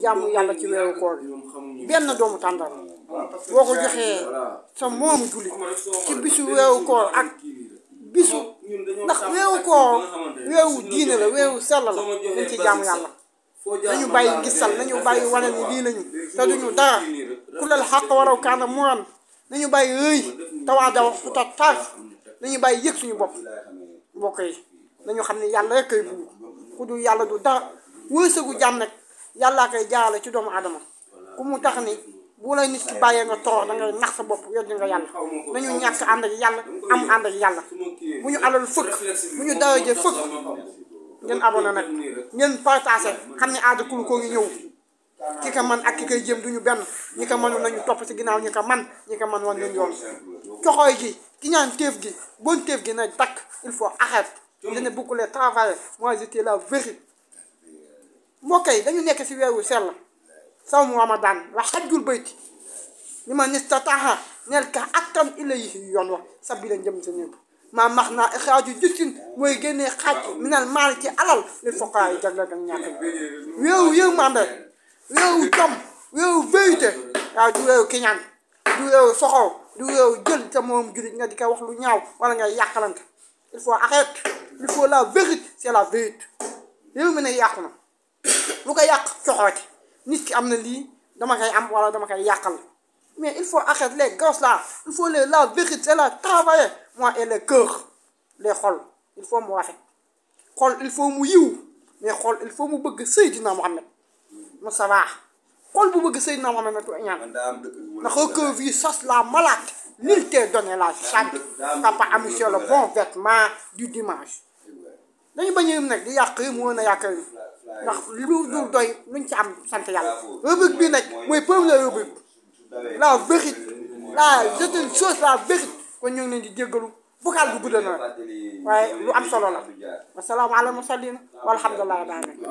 jaamu yàlla ci weeru koor benn doomu tàndar boo ko joxee sa moomu jullit ci bisu weeru koor ak bisu ndax weeru koor weeru diine la weeru sell la dañ ci jaamu yàlla nañu bàyyi gisal nañu bàyyi wane ni lii lañu te duñu dara ku lal xàq waraw kaana muran nañu bàyyi rëy tawaadaw xuta taar nañu bàyyi yëg suñu bopp mbokk yi nañu xam ne yàlla rek koy buur ku dul yàlla du dara wërsëgu jàmm nag yàllaa koy jaarale ci doomu aadama ku mu tax ni bu lay nit ki bàyyee nga torox da ngay nax sa bopp weddi nga yàlla nañu ñàkk ànd ak yàlla am ànd ak yàlla bu ñu alal fëkk bu ñu daraje fëkk ngeen abonné nag ngeen partagé xam ne Aada Cool ko ngi ñëw ki ko man ak ki koy jëm duñu benn ñi ko mënu nañu topp ci ginnaaw ñi ko man ñi ko man wan leen yoon coxooy gi ki ñaan téef gi bon téef gi na takk il faut arrêter je ne beaucoup les travailler moi j'étais la vérité mbokk yi dañu nekk ci weeru sell sawmu ramadan wa hajjul bayti liman istata'a neel ka attan ilayhi yoon wax sabila jëm sa ñëpp maa max naa ixraaju justin mooy génnee xaaj minal maal ci alal li foqaa yi jagleel ak ñàkk weeru yërmande weeru jom weeru vérité waaw du weeru kiñaan du weeru soxow du weeru jël te moom jullit nga di ko wax lu ñaaw wala ngay yàqalante il faut arrêter il faut la vérité c'est la vérité réew mi ne yàqu na lu ko yàq coxooti nit ki am na lii dama koy am wala dama koy yàqal mais il faut arrêter les gosses là il faut la vérité c'est la travailler moi et les cœurs les xol il faut mu rafet xol il faut mu yiw mais xol il faut mu bëgg Seydina Mohamed Moustapha xol bu bëgg Seydina Mohamed na tu ñaan ndax que vie chasse la malade nul t'est donné la chambre papa a mis le bon vêtement du dimanche dañu bañ a yëm nag di yàq yi mu woon a yàq yi ndax lu dul doy luñ ci am sant yàlla rubrique bi nag mooy première rubrique la vérité c'est une chose la vérité kon ñu ngi leen di jéggalu vocal bu gudd na waaye lu am solo la wasalaamaaleykum wa sallim walhamdulilah.